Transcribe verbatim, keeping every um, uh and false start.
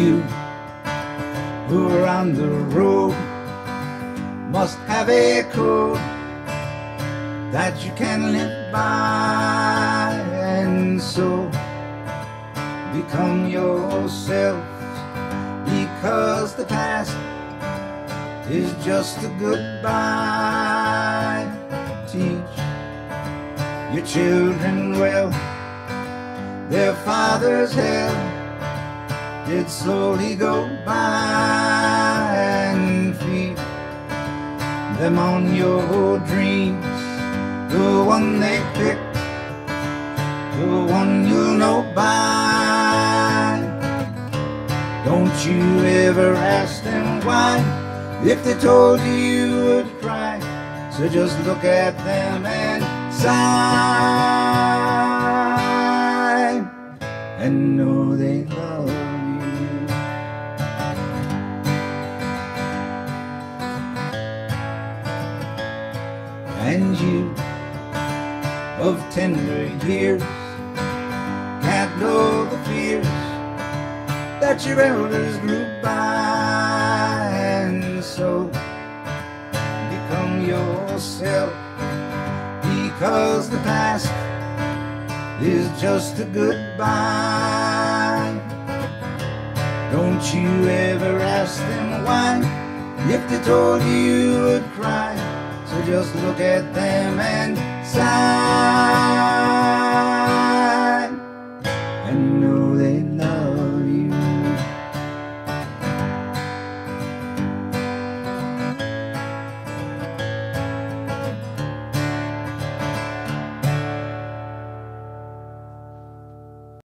you who are on the road must have a code that you can live by, and so become yourself, because the past is just a goodbye. Teach your children well, their father's hell did slowly go by, and feed them on your dreams, the one they picked, the one you'll know by. Don't you ever ask them why, if they told you you would cry. So just look at them and sigh, and know they love you. And you of tender years can't know the fears that your elders grew by, and so become yourself, because the past is just a goodbye. Don't you ever ask them why, if they told you you would cry. So just look at them and sigh.